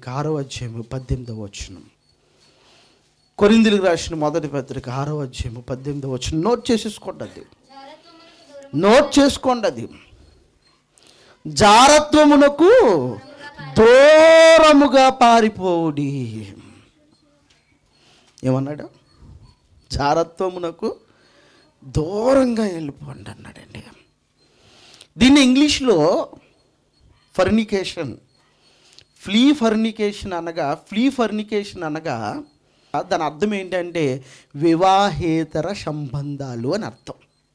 6వ అధ్యాయము 18వ వచనం. కొరింథీయులకు రాసిన మొదటి పత్రిక 6వ అధ్యాయము 18వ వచనం. నోట్ చేసేసుకోండి, అది నోట్ చేసుకోండి. అది జారత్వమునకు దూరముగా పారిపోవుడి. ఏమన్నాడు? జారత్వమునకు దూరంగా వెళ్ళిపోండి అన్నాడండి. దీన్ని ఇంగ్లీష్లో ఫర్నికేషన్, ఫ్లీ ఫర్నికేషన్ అనగా దాని అర్థం ఏంటంటే వివాహేతర సంబంధాలు అని అర్థం.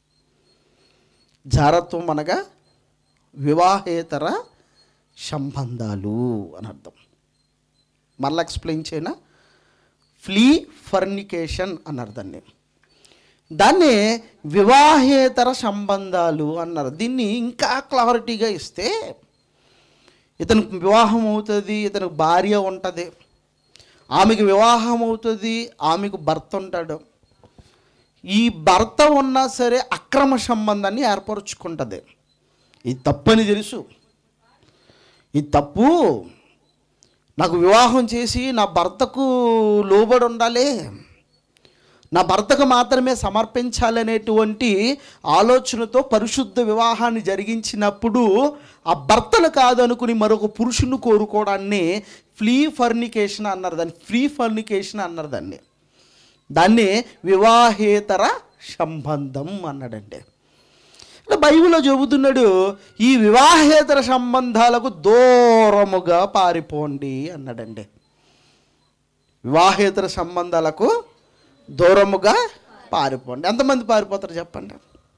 జారత్వం అనగా వివాహేతర సంబంధాలు అని అర్థం. మళ్ళీ ఎక్స్ప్లెయిన్ చేయనా? ఫ్లీ ఫర్నికేషన్ అన్నారు దాన్ని వివాహేతర సంబంధాలు అన్నారు. దీన్ని ఇంకా క్లారిటీగా ఇస్తే, ఇతనికి వివాహం అవుతుంది, ఇతనికి భార్య ఉంటుంది, ఆమెకు వివాహం అవుతుంది, ఆమెకు భర్త ఉంటాడు. ఈ భర్త ఉన్నా సరే అక్రమ సంబంధాన్ని ఏర్పరచుకుంటుంది. ఇది తప్పని తెలుసు, ఇది తప్పు, నాకు వివాహం చేసి నా భర్తకు లోబడి ఉండాలి, నా భర్తకు మాత్రమే సమర్పించాలనేటువంటి ఆలోచనతో పరిశుద్ధ వివాహాన్ని జరిగించినప్పుడు ఆ భర్తను కాదనుకుని మరొక పురుషుని కోరుకోవడాన్ని ఫ్లీ ఫర్నికేషన్ అన్నారు. ఫ్రీ ఫర్నికేషన్ అన్నారు దాన్ని వివాహేతర సంబంధం అన్నాడండి. బైబిల్లో చెబుతున్నాడు, ఈ వివాహేతర సంబంధాలకు దూరముగా పారిపోండి అన్నాడండి. వివాహేతర సంబంధాలకు దూరముగా పారిపోండి. ఎంతమంది పారిపోతారు చెప్పండి?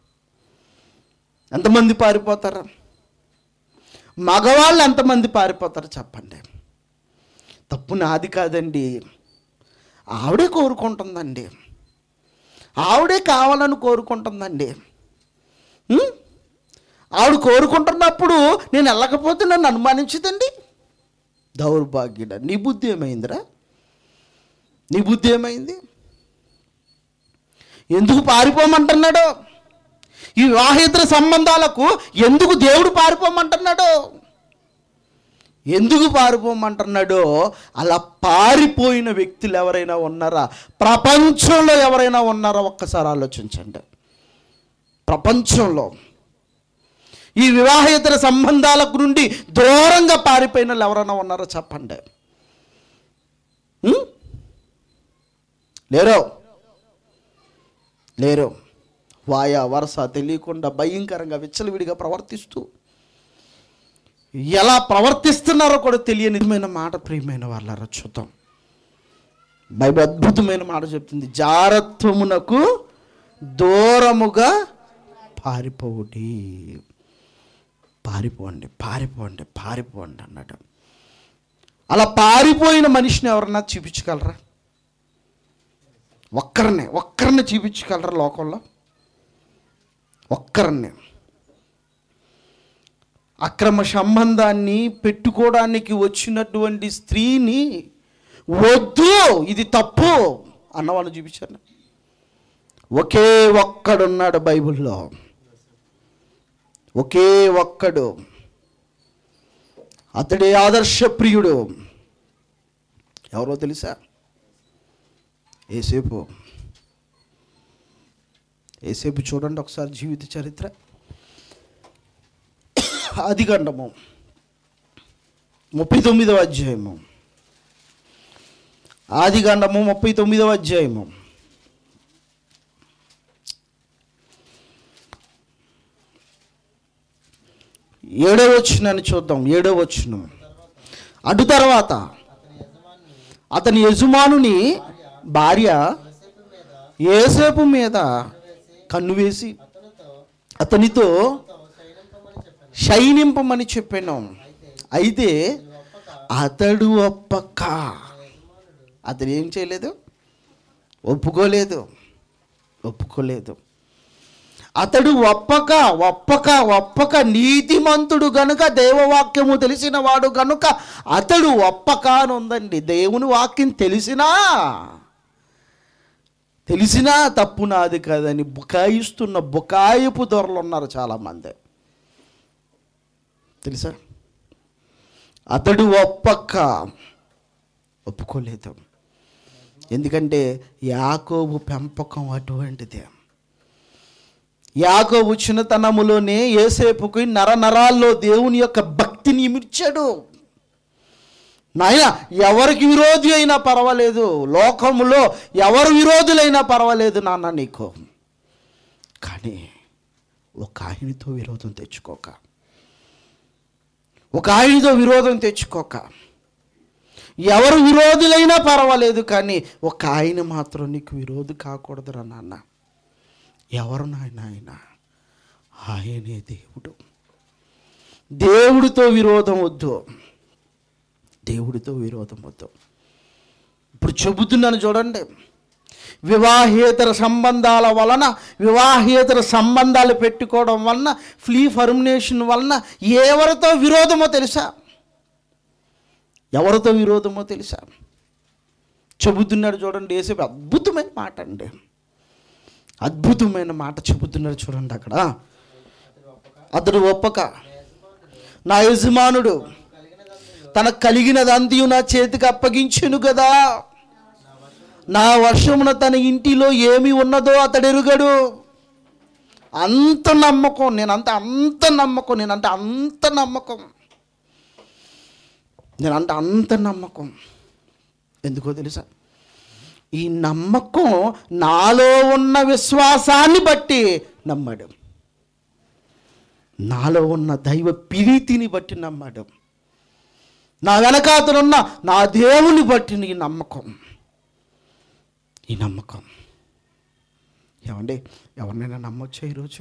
ఎంతమంది పారిపోతారు? మగవాళ్ళు ఎంతమంది పారిపోతారు చెప్పండి? తప్పు నాది కాదండి, ఆవిడే కోరుకుంటుందండి, ఆవిడే కావాలని కోరుకుంటుందండి. ఆవిడ కోరుకుంటున్నప్పుడు నేను వెళ్ళకపోతే నన్ను అనుమానించదండి. దౌర్భాగ్యుడ, నీ బుద్ధి ఏమైందిరా? నీ బుద్ధి ఏమైంది? ఎందుకు పారిపోమంటున్నాడు? ఈ వివాహేతర సంబంధాలకు ఎందుకు దేవుడు పారిపోమంటున్నాడు? ఎందుకు పారిపోమంటున్నాడో, అలా పారిపోయిన వ్యక్తులు ఎవరైనా ఉన్నారా? ప్రపంచంలో ఎవరైనా ఉన్నారా? ఒక్కసారి ఆలోచించండి. ప్రపంచంలో ఈ వివాహేతర సంబంధాలకు నుండి దూరంగా పారిపోయిన వాళ్ళు ఎవరైనా ఉన్నారో చెప్పండి. లేరు. వాయా వరస తెలియకుండా భయంకరంగా విచ్చలవిడిగా ప్రవర్తిస్తూ ఎలా ప్రవర్తిస్తున్నారో కూడా తెలియని నిజమైన మాట. ప్రియమైన వాళ్ళారా, చూద్దాం. బైబిల్ అద్భుతమైన మాట చెప్తుంది, జారత్వమునకు దూరముగా పారిపోవుడి. పారిపోండి అన్నాడు. అలా పారిపోయిన మనిషిని ఎవరన్నా చూపించగలరా? ఒక్కరిని చూపించగలరా లోకంలో? ఒక్కరిని. అక్రమ సంబంధాన్ని పెట్టుకోవడానికి వచ్చినటువంటి స్త్రీని వద్దు, ఇది తప్పు అన్నవాళ్ళు చూపించారు. ఒకే ఒక్కడున్నాడు బైబిల్లో, ఒకే ఒక్కడు. అతడే ఆదర్శప్రియుడు. ఎవరో తెలుసా? యేసేపు. చూడండి ఒకసారి జీవిత చరిత్ర. ఆదికాండము 39వ అధ్యాయము. ఆదికాండము 39వ అధ్యాయము 7వ వచనాన్ని చూద్దాం. 7వ వచనం. అటు తర్వాత అతని యజమానుని భార్య యోసేపు మీద కన్ను వేసి అతనితో శయనింపమని చెప్పాను. అయితే అతడు ఒప్పక. అతడు ఏం చేయలేదు? ఒప్పుకోలేదు. అతడు ఒప్పక నీతిమంతుడు గనుక, దేవవాక్యము తెలిసిన వాడు గనుక అతడు ఒప్పక అని ఉందండి. దేవుని వాక్యం తెలిసినా తప్పు నాది కాదని బుకాయిస్తున్న బుకాయిపు దొరలు ఉన్నారు చాలామంది, తెలుసా? అతడు ఒప్పక ఒప్పుకోలేదు. ఎందుకంటే యాకోబు పెంపకం అటువంటిదే. యాకోబు చిన్నతనములోనే యోసేపుకి నరాల్లో దేవుని యొక్క భక్తిని ఇమిర్చాడు. నాయన ఎవరికి విరోధి అయినా పర్వాలేదు, లోకములో ఎవరు విరోధులైనా పర్వాలేదు నాన్న నీకు, కానీ ఒక ఆయనతో విరోధం తెచ్చుకోక, ఒక ఆయనతో విరోధం తెచ్చుకోక, ఎవరు విరోధులైనా పర్వాలేదు కానీ ఒక ఆయన మాత్రం నీకు విరోధి కాకూడదురా నాన్న. ఎవరు నాయన ఆయన? ఆయనే దేవుడు. దేవుడితో విరోధం వద్దు, దేవుడితో విరోధం వద్దు. ఇప్పుడు చెబుతున్నాను చూడండి, వివాహేతర సంబంధాల వలన, వివాహేతర సంబంధాలు పెట్టుకోవడం వలన, ఫ్రీ ఫర్మినేషన్ వలన ఎవరితో విరోధమో తెలుసా? ఎవరితో విరోధమో తెలుసా? చెబుతున్నాడు చూడండి. యేసేపు అద్భుతమైన మాట అండి, అద్భుతమైన మాట చెబుతున్నాడు చూడండి. అక్కడ అతడు ఒప్పక, నా యజమానుడు తనకు కలిగినదంతయు నా చేతికి అప్పగించెను కదా, నా వర్షమున తన ఇంటిలో ఏమి ఉన్నదో అతడు ఎరుగడు. అంత నమ్మకం, నేనంటే అంత నమ్మకం, నేనంటే అంత నమ్మకం, నేనంటే అంత నమ్మకం. ఎందుకో తెలుసా? ఈ నమ్మకం నాలో ఉన్న విశ్వాసాన్ని బట్టి నమ్మాడు, నాలో ఉన్న దైవ ప్రీతిని బట్టి నమ్మాడు, నా వెనకాతనున్న నా దేవుని బట్టి ఈ నమ్మకం. ఈ నమ్మకం ఏమండి, ఎవరినైనా నమ్మొచ్చా ఈరోజు?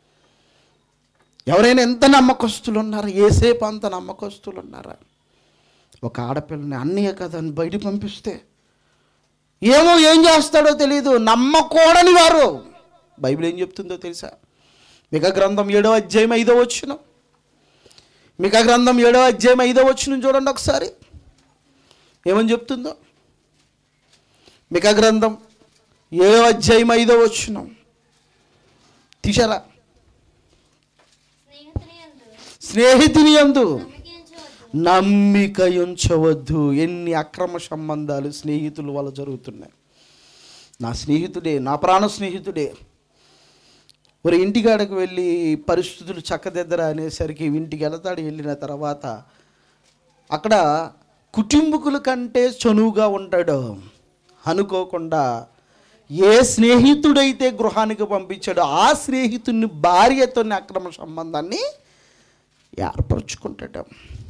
ఎవరైనా ఎంత నమ్మకస్తులు ఉన్నారా? యేసేపు అంత నమ్మకస్తులు ఉన్నారా? ఒక ఆడపిల్లని అన్నయ్య కదా అని బయట పంపిస్తే ఏం చేస్తాడో తెలియదు, నమ్మకూడని వారు. బైబిల్ ఏం చెప్తుందో తెలుసా? మికా గ్రంథం 7వ అధ్యాయం 5వ వచనం, మికా గ్రంథం 7వ అధ్యాయం 5వ వచనం చూడండి ఒకసారి ఏమని చెప్తుందో. మికా గ్రంథం 7వ అధ్యాయం 5వ వచనం తీశారా? స్నేహితుని యందు నమ్మిక ఉంచవద్దు. ఎన్ని అక్రమ సంబంధాలు స్నేహితుల వల్ల జరుగుతున్నాయి. నా స్నేహితుడే, నా ప్రాణ స్నేహితుడే, మరి ఇంటికాడకు వెళ్ళి పరిస్థితులు చక్కదిద్దరా అనేసరికి ఇంటికి వెళతాడు. వెళ్ళిన తర్వాత అక్కడ కుటుంబకుల కంటే చనువుగా ఉంటాడు. అనుకోకుండా ఏ స్నేహితుడైతే గృహానికి పంపించాడో ఆ స్నేహితుడిని భార్యతో అక్రమ సంబంధాన్ని ఏర్పరచుకుంటాడు.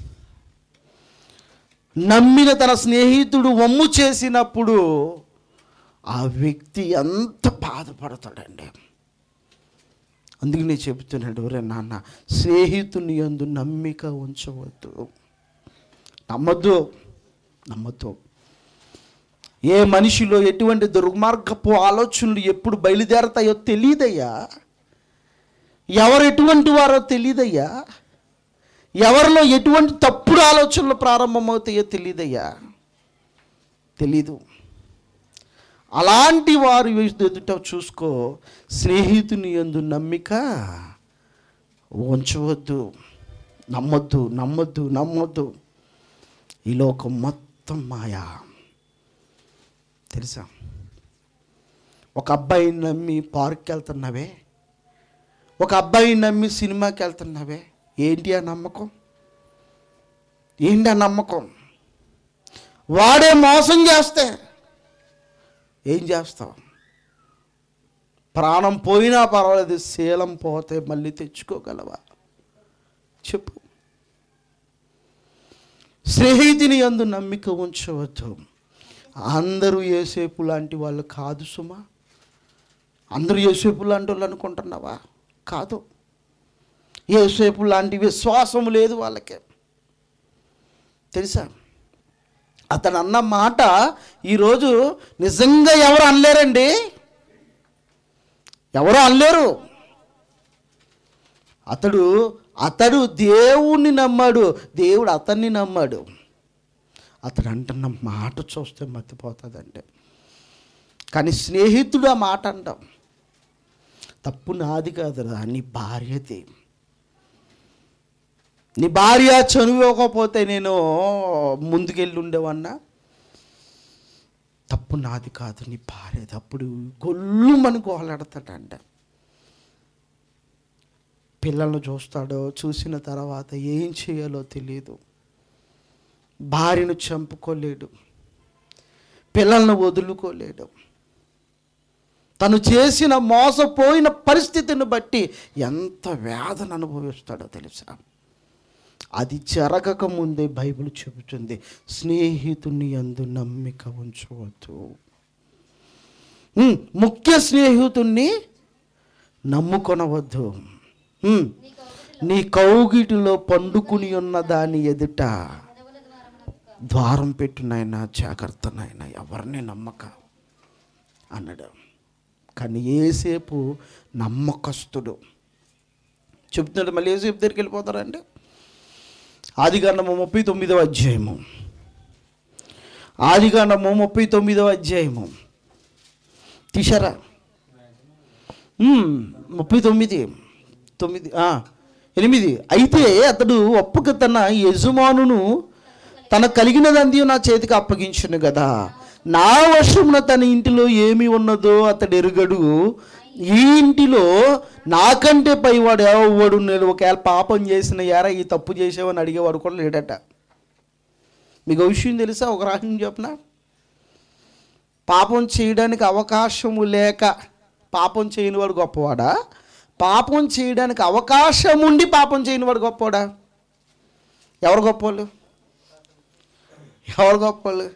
నమ్మిన తన స్నేహితుడు వమ్ము చేసినప్పుడు ఆ వ్యక్తి ఎంత బాధపడతాడండి. అందుకు నేను చెబుతున్నాడు, రే నాన్న, స్నేహితుని యందు నమ్మిక ఉంచవద్దు, నమ్మద్దు. ఏ మనిషిలో ఎటువంటి దుర్మార్గపు ఆలోచనలు ఎప్పుడు బయలుదేరతాయో తెలియదయ్యా, ఎవరు ఎటువంటి వారో తెలియదయ్యా, ఎవరిలో ఎటువంటి తప్పుడు ఆలోచనలు ప్రారంభమవుతాయో తెలియదయ్యా, తెలీదు. అలాంటి వారు ఎదుట చూసుకో, స్నేహితుని యందు నమ్మిక ఉంచవద్దు. నమ్మొద్దు. ఈ లోకం మొత్తం మాయా తెలుసా? ఒక అబ్బాయిని నమ్మి పార్క్కి వెళ్తున్నావే, ఒక అబ్బాయిని నమ్మి సినిమాకి వెళ్తున్నావే, ఏంటి ఆ నమ్మకం? వాడే మోసం చేస్తే ఏం చేస్తావు? ప్రాణం పోయినా పర్వాలేదు, శీలం పోతే మళ్ళీ తెచ్చుకోగలవా? చెప్పు. స్నేహితుని యందు నమ్మిక ఉంచవద్దు. అందరూ యేసేపు లాంటి వాళ్ళు కాదు సుమా. అందరూ యేసేపు లాంటి వాళ్ళు అనుకుంటున్నావా? కాదు. యేసేపు లాంటి విశ్వాసము లేదు వాళ్ళకి. తెలుసా? అతను అన్న మాట ఈరోజు నిజంగా ఎవరు అనలేరండి, ఎవరు అనలేరు. అతడు దేవుణ్ణి నమ్మాడు, దేవుడు అతన్ని నమ్మాడు. అతడు అంటున్న మాట చూస్తే మతిపోతుందండి. కానీ స్నేహితుడు ఆ మాట అంటాం, తప్పు నాది కాదురా, నీ భార్యది. నీ భార్య చనువుకోకపోతే నేను ముందుకెళ్ళి ఉండేవన్నా, తప్పు నాది కాదు, నీ భార్యది. అప్పుడు గొల్లుమని గోలాడతాడంట. పిల్లలను చూస్తాడో, చూసిన తర్వాత ఏం చేయాలో తెలియదు. భార్యను చంపుకోలేడు, పిల్లలను వదులుకోలేడు. తను చేసిన మోసపోయిన పరిస్థితిని బట్టి ఎంత వేదన అనుభవిస్తాడో తెలుసా? అది జరగక ముందే బైబిల్ చెబుతుంది, స్నేహితుని యందు నమ్మిక ఉంచవద్దు. ముఖ్య స్నేహితుణ్ణి నమ్ముకొనవద్దు. నీ కౌగిటిలో పండుకుని ఉన్న దాని ఎదుట ద్వారం పెట్టినాయన, జాగ్రత్త నాయన, ఎవరిని నమ్మక అన్నాడు. కానీ యోసేపు నమ్మకస్తుడు. చెప్తున్నాడు. మళ్ళీ యోసేపు దగ్గరికి వెళ్ళిపోతారండి. ఆదికాండము 39వ అధ్యాయము. ఆదికాండము 39వ అధ్యాయము తీశారా? 8. అయితే అతడు ఒప్పుక తన యజమానును తన కలిగినదంది నా చేతికి అప్పగించును కదా, నా వశమున తన ఇంటిలో ఏమి ఉన్నదో అతడు ఎరుగడు. ఈ ఇంటిలో నాకంటే పైవాడు ఎవడు నేను ఒకవేళ పాపం చేసిన యారా ఈ తప్పు చేసావని అడిగేవాడు కూడా లేడట. మీకు విషయం తెలుసా? ఒక రహస్యం చెప్పిన, పాపం చేయడానికి అవకాశము లేక పాపం చేయనివాడు గొప్పవాడా? పాపం చేయడానికి అవకాశం ఉండి పాపం చేయనివాడు గొప్పవాడా? ఎవరు గొప్పవాళ్ళు? ఎవరు గొప్పవాళ్ళు?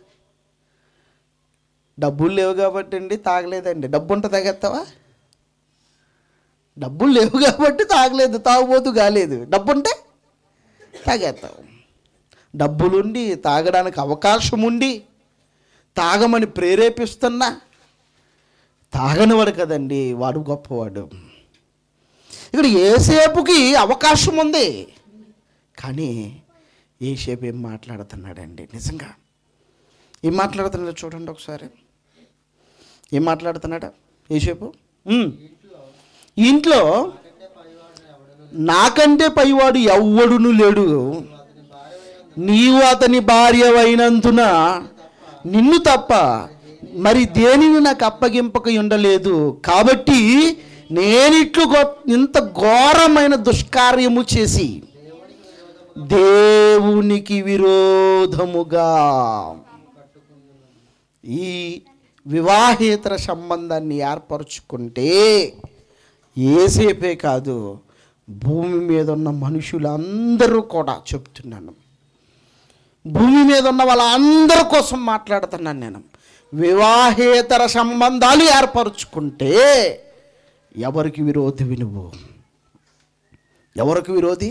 డబ్బులు లేవు కాబట్టి అండి తాగలేదండి. డబ్బు ఉంటే తాగేస్తావా? డబ్బులు లేవు కాబట్టి తాగలేదు, తాగుబోతు కాలేదు. డబ్బుంటే తాగేస్తావు. డబ్బులుండి తాగడానికి అవకాశం ఉండి తాగమని ప్రేరేపిస్తున్నా తాగనివాడు కదండి, వాడు గొప్పవాడు. ఇక్కడ యోసేపుకి అవకాశం ఉంది, కానీ యోసేపు ఏం మాట్లాడుతున్నాడండి? నిజంగా ఏం మాట్లాడుతున్నాడు చూడండి ఒకసారి. ఏం మాట్లాడుతున్నాడా యోసేపు? ఇంట్లో నాకంటే పైవాడు ఎవ్వడును లేడు, నీవు అతని భార్య అయినందున నిన్ను తప్ప మరి దేనిని నాకు అప్పగింపక ఉండలేదు. కాబట్టి నేనిట్లు ఇంత ఘోరమైన దుష్కార్యము చేసి దేవునికి విరోధముగా ఈ వివాహేతర సంబంధాన్ని ఏర్పరచుకుంటే యోసేపే కాదు, భూమి మీద ఉన్న మనుషులందరూ కూడా చెప్తున్నాను, భూమి మీద ఉన్న వాళ్ళందరి కోసం మాట్లాడుతున్నాను నేను. వివాహేతర సంబంధాలు ఏర్పరచుకుంటే ఎవరికి విరోధివి నువ్వు? ఎవరికి విరోధి?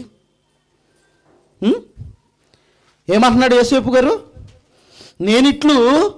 ఏమంటున్నాడు యోసేపు గారు? నేనిట్లు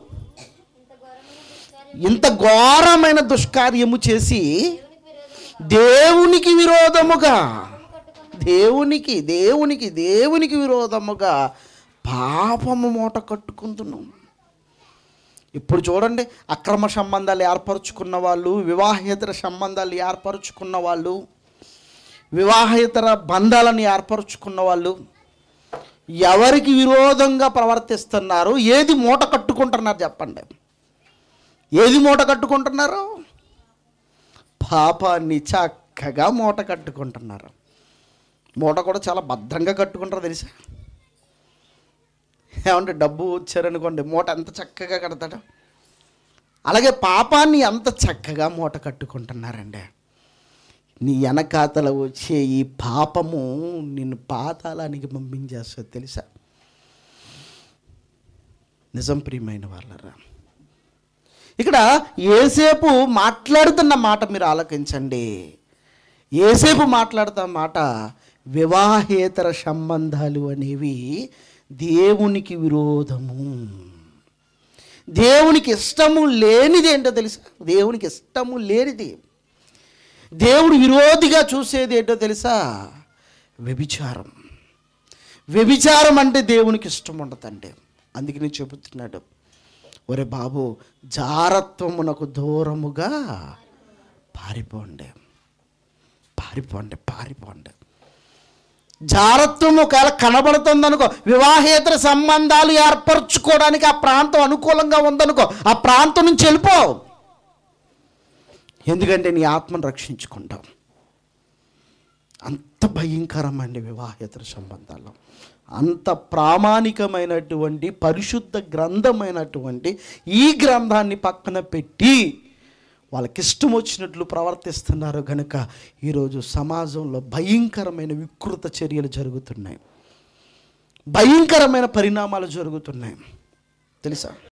ఇంత ఘోరమైన దుష్కార్యము చేసి దేవునికి విరోధముగా, దేవునికి దేవునికి దేవునికి విరోధముగా పాపము మూట కట్టుకుంటున్నాం. ఇప్పుడు చూడండి, అక్రమ సంబంధాలు ఏర్పరచుకున్న వాళ్ళు, వివాహేతర సంబంధాలు ఏర్పరచుకున్న వాళ్ళు, వివాహేతర బంధాలను ఏర్పరచుకున్న వాళ్ళు ఎవరికి విరోధంగా ప్రవర్తిస్తున్నారు? ఏది మూట కట్టుకుంటున్నారు చెప్పండి? ఏది మూట కట్టుకుంటున్నారు? పాపాన్ని చక్కగా మూట కట్టుకుంటున్నారు. మూట కూడా చాలా భద్రంగా కట్టుకుంటారు తెలుసా? ఏమంటే డబ్బు వచ్చారనుకోండి, మూట ఎంత చక్కగా కడతాడు, అలాగే పాపాన్ని ఎంత చక్కగా మూట కట్టుకుంటున్నారండి. నీ వెనకాతల వచ్చే ఈ పాపము నిన్ను పాతాళానికి పంపించేస్తుంది తెలుసా? నిజం ప్రియమైన వాళ్ళరా, ఇక్కడ యోసేపు మాట్లాడుతున్న మాట మీరు ఆలకించండి. యోసేపు మాట్లాడుతున్న మాట, వివాహేతర సంబంధాలు అనేవి దేవునికి విరోధము, దేవునికి ఇష్టము లేనిది. ఏంటో తెలుసా? దేవునికి ఇష్టము లేనిది, దేవుడు విరోధిగా చూసేది ఏంటో తెలుసా? వ్యభిచారం. వ్యభిచారం అంటే దేవునికి ఇష్టం ఉండదండి. అందుకే నేను చెబుతున్నాడు, ఒరే బాబు, జారత్వమునకు దూరముగా పారిపోండి, పారిపోండి, పారిపోండి. జారత్వం ఒకవేళ కనబడుతుందనుకో, వివాహేతర సంబంధాలు ఏర్పరచుకోవడానికి ఆ ప్రాంతం అనుకూలంగా ఉందనుకో, ఆ ప్రాంతం నుంచి వెళ్ళిపో. ఎందుకంటే నీ ఆత్మను రక్షించుకుంటావు. అంత భయంకరమండి వివాహేతర సంబంధాలు. అంత ప్రామాణికమైనటువంటి పరిశుద్ధ గ్రంథమైనటువంటి ఈ గ్రంథాన్ని పక్కన పెట్టి వాళ్ళకిష్టం వచ్చినట్లు ప్రవర్తిస్తున్నారు కనుక ఈరోజు సమాజంలో భయంకరమైన వికృత చర్యలు జరుగుతున్నాయి, భయంకరమైన పరిణామాలు జరుగుతున్నాయి తెలుసా.